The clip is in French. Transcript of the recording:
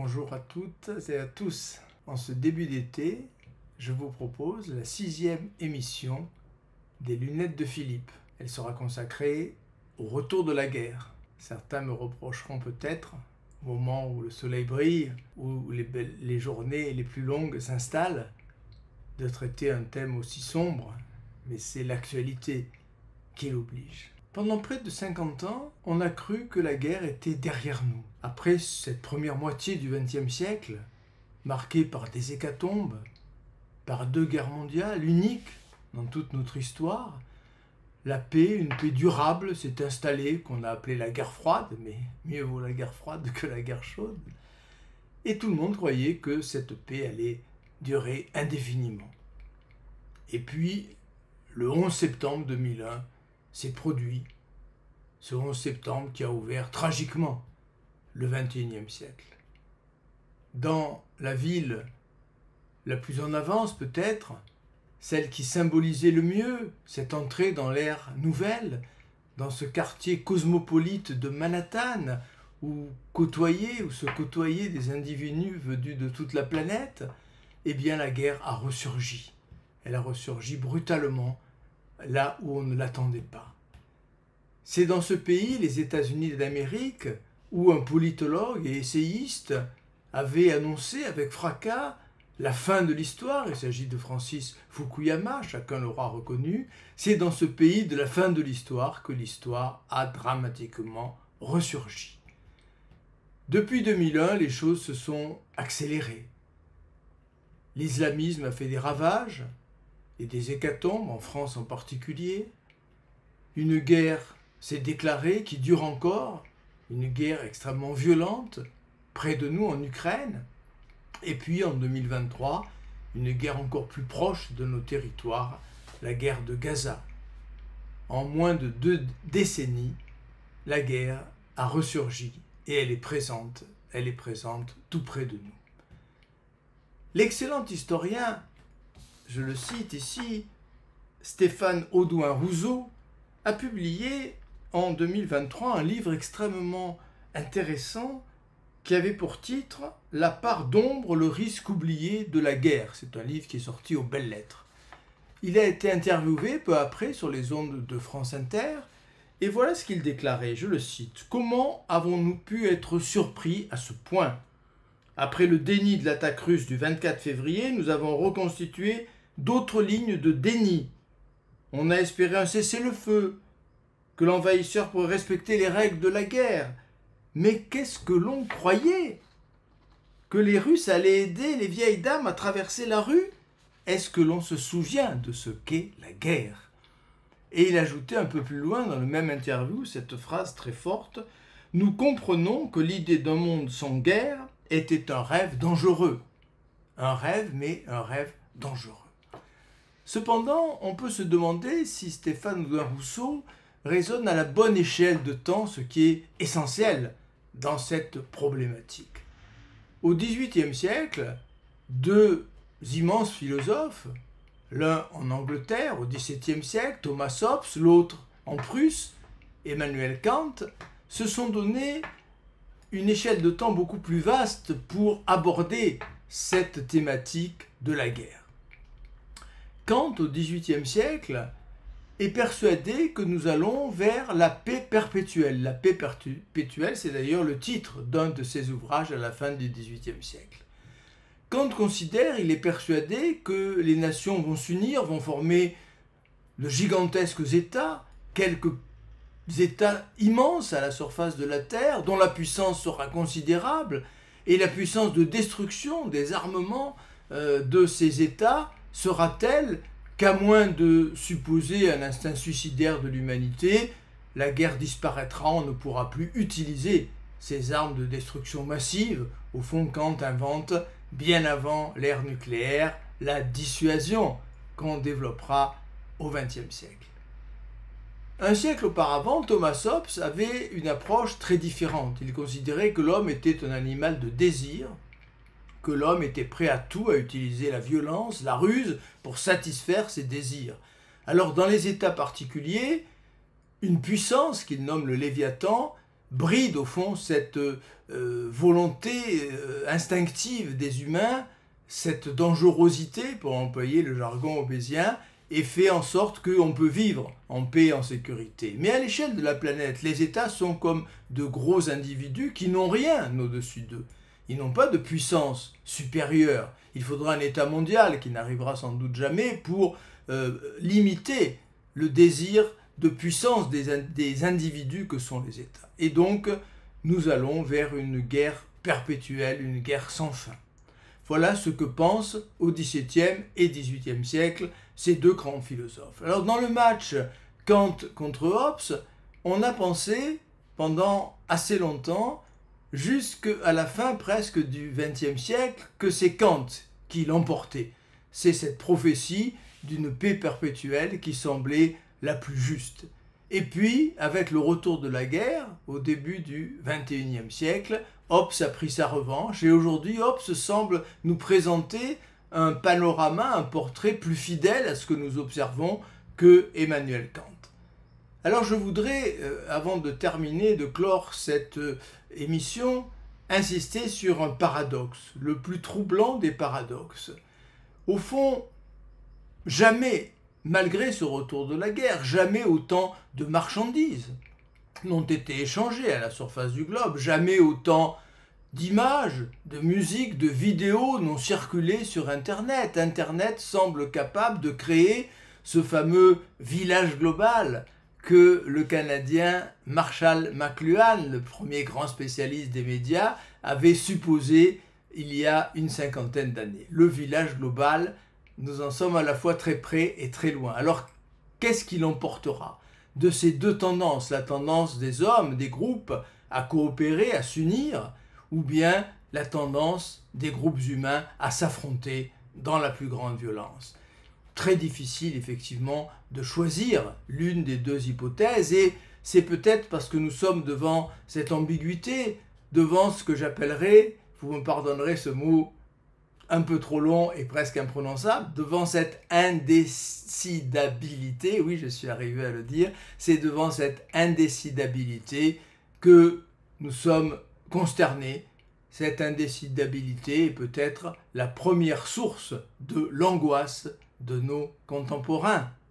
Bonjour à toutes et à tous. En ce début d'été, je vous propose la 6e émission des Lunettes de Philippe. Elle sera consacrée au retour de la guerre. Certains me reprocheront peut-être, au moment où le soleil brille, où les journées les plus longues s'installent, de traiter un thème aussi sombre, mais c'est l'actualité qui l'oblige. Pendant près de 50 ans, on a cru que la guerre était derrière nous. Après cette première moitié du XXe siècle, marquée par des hécatombes, par 2 guerres mondiales, uniques dans toute notre histoire, la paix, une paix durable, s'est installée, qu'on a appelée la guerre froide, mais mieux vaut la guerre froide que la guerre chaude. Et tout le monde croyait que cette paix allait durer indéfiniment. Et puis, le 11 septembre 2001, s'est produit, ce 11 septembre qui a ouvert tragiquement le XXIe siècle. Dans la ville la plus en avance peut-être, celle qui symbolisait le mieux cette entrée dans l'ère nouvelle, dans ce quartier cosmopolite de Manhattan, où se côtoyaient des individus venus de toute la planète, eh bien la guerre a ressurgi. Elle a ressurgi brutalement, là où on ne l'attendait pas. C'est dans ce pays, les États-Unis d'Amérique, où un politologue et essayiste avait annoncé avec fracas la fin de l'histoire. Il s'agit de Francis Fukuyama, chacun l'aura reconnu. C'est dans ce pays de la fin de l'histoire que l'histoire a dramatiquement ressurgi. Depuis 2001, les choses se sont accélérées. L'islamisme a fait des ravages, et des hécatombes, en France en particulier. Une guerre s'est déclarée qui dure encore, une guerre extrêmement violente, près de nous en Ukraine. Et puis en 2023, une guerre encore plus proche de nos territoires, la guerre de Gaza. En moins de 2 décennies, la guerre a ressurgi et elle est présente tout près de nous. L'excellent historien, je le cite ici, Stéphane Audouin-Rousseau, a publié en 2023 un livre extrêmement intéressant qui avait pour titre « La part d'ombre, le risque oublié de la guerre ». C'est un livre qui est sorti aux Belles Lettres. Il a été interviewé peu après sur les ondes de France Inter et voilà ce qu'il déclarait, je le cite. « Comment avons-nous pu être surpris à ce point ? Après le déni de l'attaque russe du 24 février, nous avons reconstitué d'autres lignes de déni. On a espéré un cessez-le-feu, que l'envahisseur pourrait respecter les règles de la guerre. Mais qu'est-ce que l'on croyait ? Que les Russes allaient aider les vieilles dames à traverser la rue ? Est-ce que l'on se souvient de ce qu'est la guerre ? Et il ajoutait un peu plus loin dans le même interview cette phrase très forte. Nous comprenons que l'idée d'un monde sans guerre était un rêve dangereux. Un rêve, mais un rêve dangereux. Cependant, on peut se demander si Stéphane Audouin-Rousseau raisonne à la bonne échelle de temps, ce qui est essentiel dans cette problématique. Au XVIIIe siècle, 2 immenses philosophes, l'un en Angleterre au XVIIe siècle, Thomas Hobbes, l'autre en Prusse, Emmanuel Kant, se sont donné une échelle de temps beaucoup plus vaste pour aborder cette thématique de la guerre. Kant, au XVIIIe siècle, est persuadé que nous allons vers la paix perpétuelle. La paix perpétuelle, c'est d'ailleurs le titre d'un de ses ouvrages à la fin du XVIIIe siècle. Kant considère, il est persuadé que les nations vont s'unir, vont former de gigantesques États, quelques États immenses à la surface de la Terre, dont la puissance sera considérable, et la puissance de destruction des armements de ces États sera telle qu'à moins de supposer un instinct suicidaire de l'humanité, la guerre disparaîtra, on ne pourra plus utiliser ces armes de destruction massive. Au fond, Kant invente, bien avant l'ère nucléaire, la dissuasion qu'on développera au XXe siècle. Un siècle auparavant, Thomas Hobbes avait une approche très différente. Il considérait que l'homme était un animal de désir, que l'homme était prêt à tout, à utiliser la violence, la ruse, pour satisfaire ses désirs. Alors dans les États particuliers, une puissance qu'il nomme le Léviathan bride au fond cette volonté instinctive des humains, cette dangerosité, pour employer le jargon hobbésien, et fait en sorte qu'on peut vivre en paix et en sécurité. Mais à l'échelle de la planète, les États sont comme de gros individus qui n'ont rien au-dessus d'eux. Ils n'ont pas de puissance supérieure. Il faudra un État mondial qui n'arrivera sans doute jamais pour limiter le désir de puissance des individus que sont les États. Et donc, nous allons vers une guerre perpétuelle, une guerre sans fin. Voilà ce que pensent au XVIIe et XVIIIe siècle ces deux grands philosophes. Alors dans le match Kant contre Hobbes, on a pensé pendant assez longtemps, jusqu'à la fin presque du XXe siècle, que c'est Kant qui l'emportait. C'est cette prophétie d'une paix perpétuelle qui semblait la plus juste. Et puis, avec le retour de la guerre, au début du XXIe siècle, Hobbes a pris sa revanche et aujourd'hui Hobbes semble nous présenter un panorama, un portrait plus fidèle à ce que nous observons que Emmanuel Kant. Alors je voudrais, avant de terminer, de clore cette émission, insister sur un paradoxe, le plus troublant des paradoxes. Au fond, jamais, malgré ce retour de la guerre, jamais autant de marchandises n'ont été échangées à la surface du globe, jamais autant d'images, de musique, de vidéos n'ont circulé sur Internet. Internet semble capable de créer ce fameux village global que le Canadien Marshall McLuhan, le premier grand spécialiste des médias, avait supposé il y a une cinquantaine d'années. Le village global, nous en sommes à la fois très près et très loin. Alors, qu'est-ce qui l'emportera de ces deux tendances, la tendance des hommes, des groupes, à coopérer, à s'unir, ou bien la tendance des groupes humains à s'affronter dans la plus grande violence? Très difficile, effectivement, de choisir l'une des deux hypothèses, et c'est peut-être parce que nous sommes devant cette ambiguïté, devant ce que j'appellerais, vous me pardonnerez ce mot un peu trop long et presque imprononçable, devant cette indécidabilité, oui, je suis arrivé à le dire, c'est devant cette indécidabilité que nous sommes consternés. Cette indécidabilité est peut-être la première source de l'angoisse de nos contemporains.